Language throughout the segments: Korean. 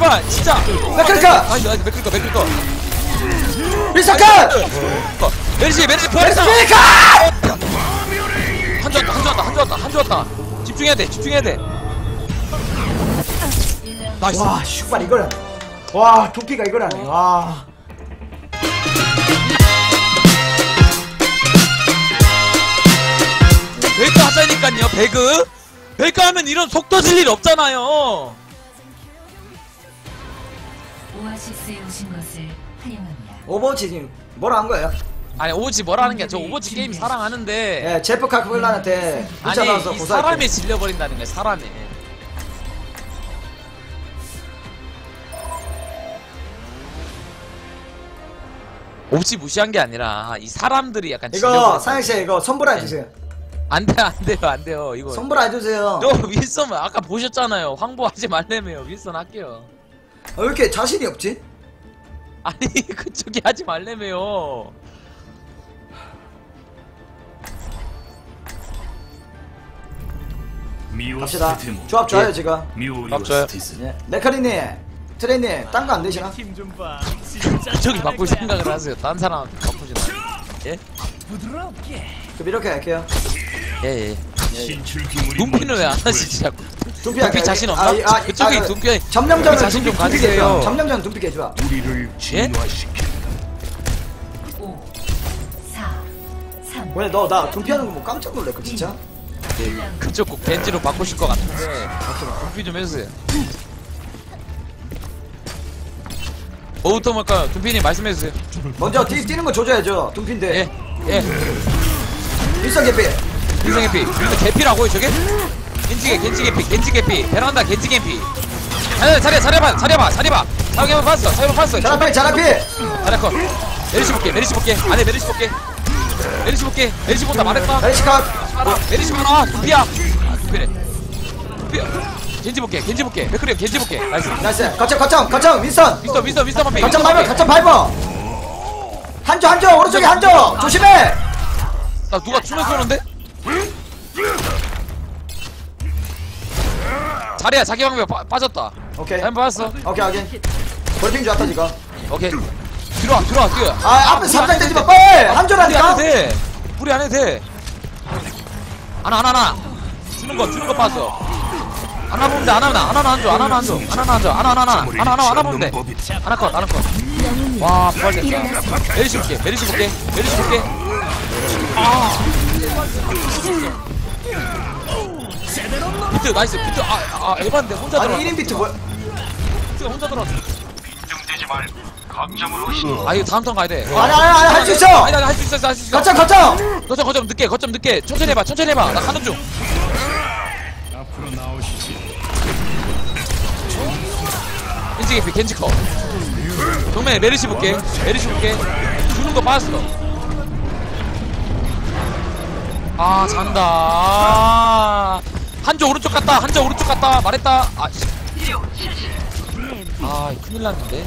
제발 진짜. 맥클카. 아니 맥클까. 미스터 메르시 부활했다. 메리카. 한 좋았다. 집중해야 돼. 나이스. 와 슈발 이걸. 와 도끼가 이걸 하네. 와. 배그 하자니깐요. 배그 하면 이런 속 터질 일 없잖아요. 오아시스에 오신 것을 환영합니다. 오버워치 지금 뭐라 한 거예요? 아니 오버워치 뭐라는 게 저 오버워치 게임 사랑하는데 예 제프 카크블란한테 아니 문자 나와서 이 고소할게. 사람이 질려버린다는 거야. 사람이. 오버워치 무시한 게 아니라 이 사람들이 약간 이거 질려버린다. 상혁씨 이거 선불 해주세요. 안 돼요 이거. 선불 해주세요. 저 윌슨 아까 보셨잖아요. 황보하지 말래매요. 윌슨 할게요. 왜 이렇게 자신이 없지? 아니 그쪽이 하지 말래매요. 갑시다. 조합 좋아요 지금. 갑자요. 예. 네카리님 트레이님 딴 거 안 되시나? 저기 바꿀 생각을 하세요. 딴 사람한테 바꾸지 마. 예? 그럼 이렇게 할게요. 예. 눈피는 왜 안 하시지 자꾸? 둠피 눈피 자신 없나? 그쪽이 눈피 점령전은 자신 좀 둠피 가지세요. 깨줘. 점령전 둠피 깨줘라. 우리를 진화시켜. 5, 4, 3, 왜 너 나 둠피 하는 거 뭐 깜짝 놀랄 거 진짜? 그쪽 꼭 벤지로 바꾸실 것 같은데 눈피 좀 해주세요. 뭐부터 할까요? 눈피님 말씀해주세요. 먼저 뛰는 거 조져야죠. 둠피인데. 예. 일선 개피. 인생 개피. 일단 개피라고요 저게? 겐지 개피. 베란다 겐지 개피. 아니 자리봐. 자리봐 봤어. 자라피. 자리 컷. 메리시 볼게. 안에 메리시 볼게. 메리시 본다 말했다. 메리시컷. 메리시 많아. 두피야. 두피래. 겐지 볼게. 맥크리 겐지 볼게. 나이스. 나이스. 거점. 윈선. 미스터 반피. 거점 밟아. 한조 오른쪽에 한조. 조심해. 나 누가 춤을 쏘는데? 자리야 자기 방벽 빠졌다. 오케이. 잘못 봤어. 오케이. 볼핑 좋았다 지금. 오케이. 들어와 뛰어. 앞에 삼장 되지 마. 빨리. 한조라니까. 우리 안 해도 돼. 하나. 주는 거 봤어. 하나 보면 돼. 하나 안 줘. 하나 보면 돼. 하나 컷. 와, 부활됐다. 메리시 볼게. 비트 나이스. 비트 에반데 혼자 들어. 아니 1인 비트 뭐야? 비트가 혼자 들어. 빈정대지 말고 감정으로 이거 다음 턴 가야 돼. 아니 할 수 있어. 아니 할 수 있어. 거점 늦게. 천천히 해봐. 나 가는 중. 앞으로 나오시지. 겐지 컷. 정면에 메리시 볼게. 주는 거 빠졌어. 잔다. 한조 오른쪽 갔다. 말했다. 큰일 났는데.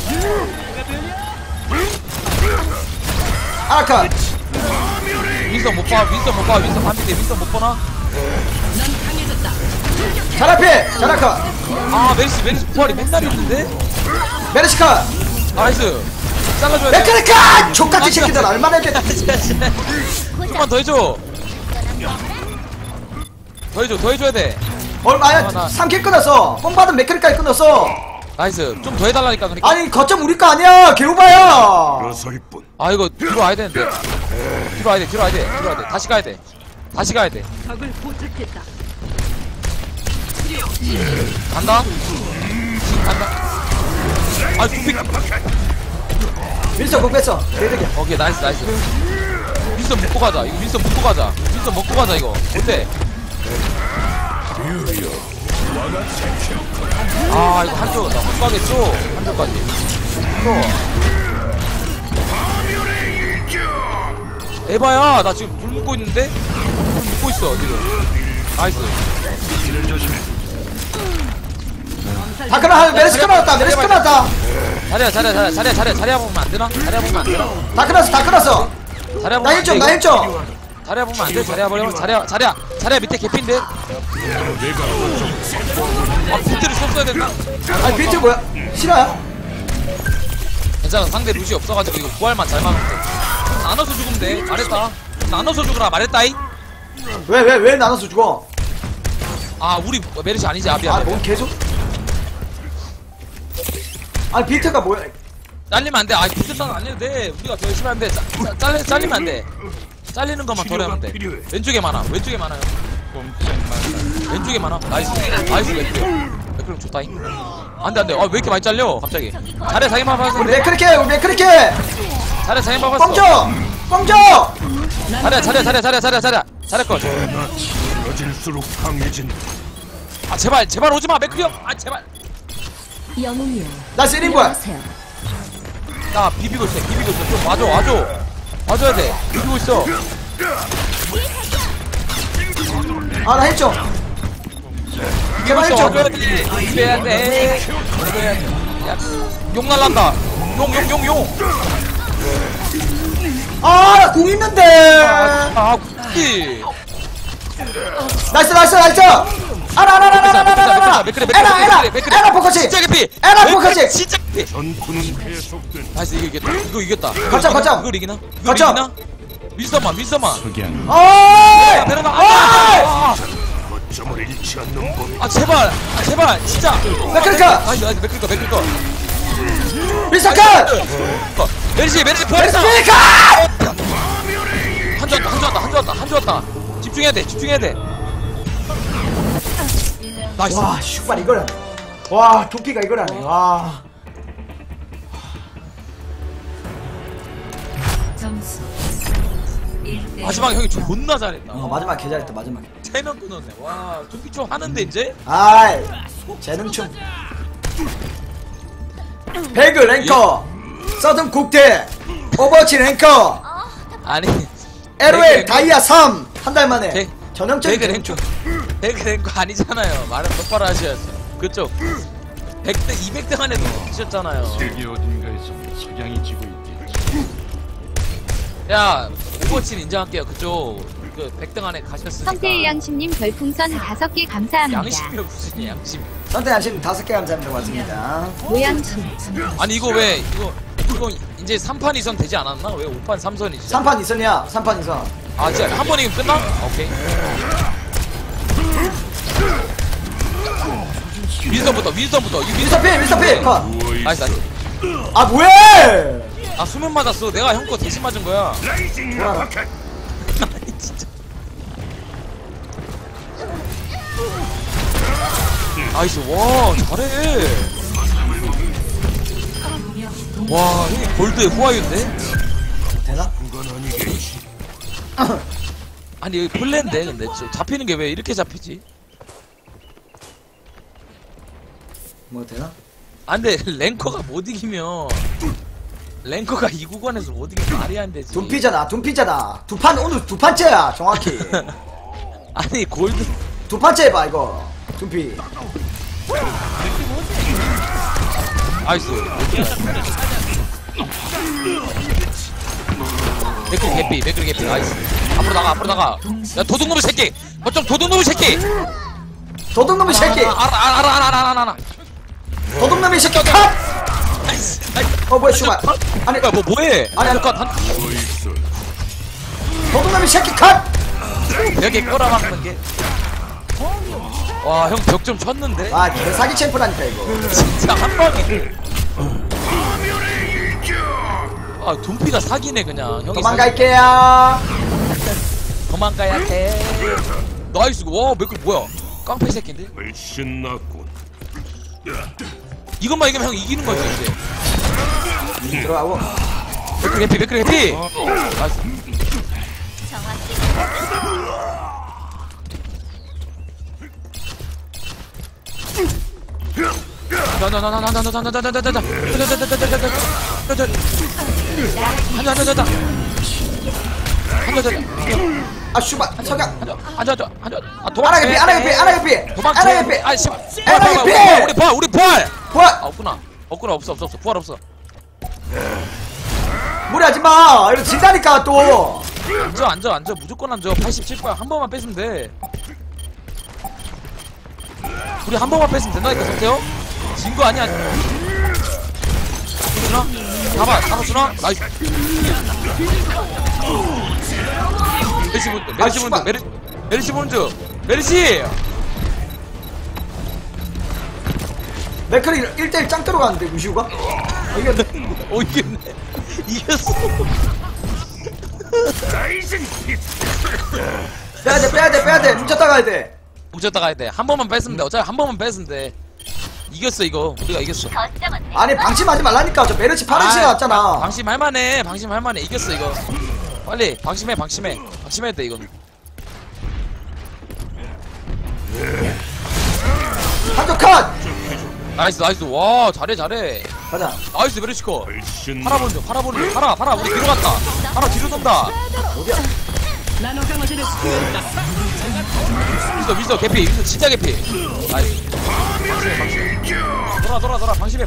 아카. 윈선 못 봐. 윈선 반피대. 윈선 못 보나? 자라카. 메리시 부활이 맨날 있는데? 메리시카. 나이스. 잘라줘야 돼. 메카니카. 족같은 새끼들 얼마나 이렇게. 조금만 더 해줘. 더 해줘야 돼. 얼마야? 3킬 끊었어. 뽕 받은 메카니까지 끊었어. 나이스. 좀 더 해달라니까 그러니까. 아니 거점 우리 거 아니야. 개우바야. 그러서일 뿐. 이거 들어와야 되는데. 들어와야 돼. 다시 가야 돼. 적을 포착했다. 간다. 두피. 윈스턴 공 뺐어. 개득이야. 오케이 나이스. 윈스턴 먹고 가자. 이거. 어때? 이거 한쪽 나 못 가겠죠? 한쪽까지. 에바야, 나 지금 불 묶고 있는데? 불 묶고 있어 지금. 나이스. 다 끊어. 메리시 끊었다. 자리야 보면 안 되나? 다 끊었어. 자리야 보면 나 안 돼, 1점. 자리야 보면 안 돼. 자리야. 자리야 밑에 개핀데. 아 비트를 썼어야 된다. 아니 비트 뭐야? 싫어요? 괜찮아 상대 루시 없어가지고 이거 부활만 잘 막으면 돼. 나눠서 죽으면 돼. 말했다. 나눠서 죽으라 말했다이. 왜 나눠서 죽어? 아 우리 메르시 아니지 아비야. 아뭔 계속? 아니 비트가 뭐야? 잘리면 안 돼. 아 비트선 안 해도 돼. 우리가 더 열심히 하면 돼. 잘리면 안 돼. 잘리는 것만 덜 하면 돼. 왼쪽에 많아. 왼쪽에 많아요. 왼쪽에 많아. 나이스. 나이스 왼쪽. 맥크림 좋다잉. 안돼 안돼. 아 왜 이렇게 많이 잘려? 갑자기. 잘해 자기만 우리 봤어. 맥크리케 우리 맥크리케 잘해 자기만 봤어. 뻥져 뻥져. 잘해. 잘했걸. 길어질수록 강해진다. 아 제발 오지 마 맥크리 형. 아 제발. 영웅이여. 나 세린 거야. 일어나세요. 나 비비고 있어. 좀 와줘야 돼. 비비고 있어. 아나 했죠. 비비고 제발 있어. 했죠. 와줘야 돼. 비벼야 돼. 야, 용 날란다. 용. 아공 있는데. 아 굳이. 나이스. 아나. 에나 포커싱. 진짜 개피. 에나 포커싱. 진짜 개피. 전투는 계속된다. 나이스 이거 이겼다. 거점. 이걸 이기나? 거점. 밀서만. 석양 어이. 베르나. 거점을 잃지 않는 법이. 아 제발 진짜. 맥크리카. 나이스 맥크리카. 미스터 메르시 부활했어. 맥크리카. 한 줄 왔다. 집중해야 돼. 나이스. 와 슈발 이거는. 와 도끼가 이거라네. 와. 점수 1대 마지막에 형이 존나 잘했다. 마지막 개 잘했다 마지막에. 3명 끊었네. 와 좀비총 하는데 이제. 아이 재능충. 배그 랭커 서든 국대 오버워치 랭커 아니. LOL 다이아 3 한 달 만에 배- 전형적인 배그 재능충. 랭크 아니잖아요. 말은 똑바로 하셔야죠. 그쪽 100등 200등 안에도 드셨잖아요. 세계 어딘가에서 석양이 지고 있겠지. 야 오버워치는 인정할게요. 그쪽 그 100등 안에 가셨으니까. 성태의 양심님 별풍선 5개 감사합니다. 양심이라고 무슨 양심. 선택 양심 5개 감사합니다. 고맙습니다. 모양심. 아니 이거 왜 이거 이제 3판 2선 되지 않았나? 왜 5판 3선이지? 3판 2선이야 3판 2선. 아 진짜 한 번이면 끝나? 오케이. 윈스턴부터 미스터필 컷. 나이스. 아 뭐해. 아 수면 맞았어. 내가 형 거 대신 맞은 거야. 뭐야. 아니 진짜. 나이스. 와 잘해. 와 형이 골드의 후아유인데? 되나? 아니 여기 플랜데 근데 잡히는 게 왜 이렇게 잡히지? 뭐 되나? 아 근데 랭커가 못 이기면 랭커가 이 구간에서 못 이기면 말이 안 되지. 둠피잖아. 오늘 두 판째야 정확히. 아니 골드. 두 판째 해봐 이거. 둠피. 나이스. 맥크리 개피 나이스. 앞으로 나가. 야 도둑놈의 새끼. 어쩜 도둑놈의 새끼. 도둑놈의 새끼. 알아. 도둑놈의 새끼 컷. 나이스. 뭐야 슈발. 아니 뭐해? 아니. 컷. 도둑놈의 새끼 컷. 벽에 꼬라박는 게. 와 형 벽 좀 쳤는데. 아 개사기 챔프라니까 이거. 진짜 한 방에. 아 돈피가 사기네 그냥. 형이 도망갈게요. 도망가야 돼. 나이스. 와 맥클 뭐야? 깡패 새끼인데? 훨씬 낫군. 이것만 이기면 형 이기는 거지 이제. 들어가고. 맥클 개피. 나이스. 아 슈발 석양. 앉아. 아나 개피. 아 씨발. 에라 개피. 우리 부활. 뭐야? 아 없구나. 없어. 부활 없어. 무리하지마. 이거 진다니까 또. 앉아. 무조건 앉아. 87거야. 한 번만 뺏으면 돼. 우리 한 번만 뺐으면 된다니까 성태요? 진 거 아니야? 주나? 잡아주나? 나이스. 메르시 본드. 맥클이 1대1 짱 들어가는데 무시우가? 이겼네. 오, 이겼네. 이겼어. 빼야돼 뭉쳤다 가야돼. 뭉쳤다 가야 돼. 한 번만 뺐으면 돼. 어차피 한 번만 뺐으면 돼. 이겼어, 이거. 우리가 이겼어. 아니 방심하지 말라니까. 저 메르시 파르시가 왔잖아. 방심할만해. 이겼어, 이거. 빨리, 방심해야 돼, 이건. 한쪽 컷! 나이스. 와, 잘해. 가자. 나이스, 메르시코. 훨씬 팔아, 우리 뒤로 갔다. 팔아, 뒤로 돈다. 어디야? 윈서 개피, 윈서 진짜 개피. 나이스. 방심해. 돌아. 방심해.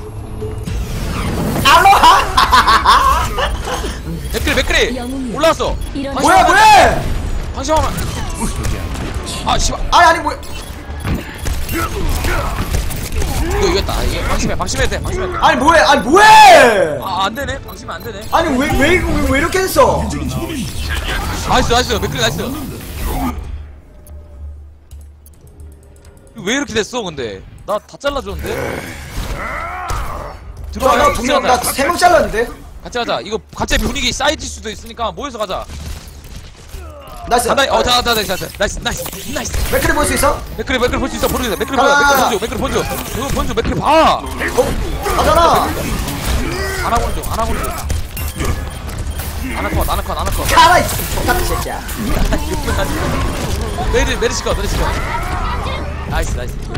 알로하! 맥크리. 영웅이요. 올라왔어. 이런 뭐야? 방심하면. 아, 씨발. 아니 뭐야? 이거 이겼다. 이게 방심해야 돼. 아니 뭐해? 아, 안 되네. 방심은 안 되네. 아니 왜 이렇게 됐어? 나이스. 맥크리 나이스. 왜 이렇게 됐어, 근데? 나 다 잘라줬는데? 나 두 명, 나 세 명 잘랐는데? 같이 가자. 이거 갑자기 분위기 쌓여질 수도 있으니까 모여서 가자. 나이스. 나이스. 맥클이 볼 수 있어? 맥크리 볼 수 있어. 모르겠다. 맥크리 가자. 본줘. 이거 본줘. 맥크리 봐. 가잖아. 안 하고는 좀. 안 컷. 가라 이 X같은 새끼야. 메르시 거. 나이스.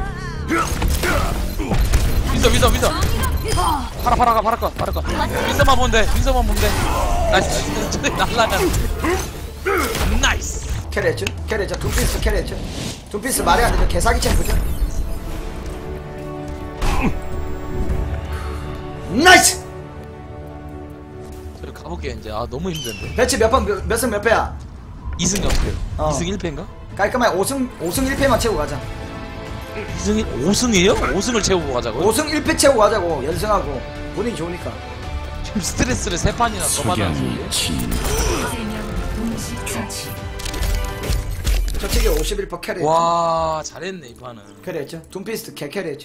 윈서. 파라 거. 윈서만 보면 돼. 나이스. 날라가는. 나이스. 캐리했죠? 둠피스 캐리했죠? 둠피스 말이 안 되죠? 개사기 챔프죠? 나이스! 저리 가볼게 이제. 아, 너무 힘든데. 배치 몇 패야? 2승 0패. 어. 2승 1패인가? 깔끔하게 5승 1패만 채우고 가자. 5승이에요? 5승을 채우고 가자고? 5승 1패 채우고 가자고. 연승하고 분위기 좋으니까. 지금 스트레스를 3판이나 더 받았는데. 석양이 진 세명 동시 처치. 저쪽에 51% 캐리했죠? 와, 잘했네 이 판은. 캐리했죠? 둠피스 개 캐리했죠?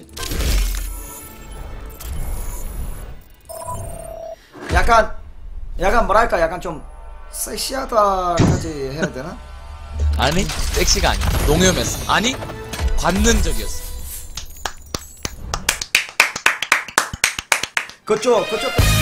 약간 뭐랄까 약간 좀 섹시하다까지 해야 되나? 아니, 섹시가 아니야. 농염했어. 아니, 관능적이었어. 그쪽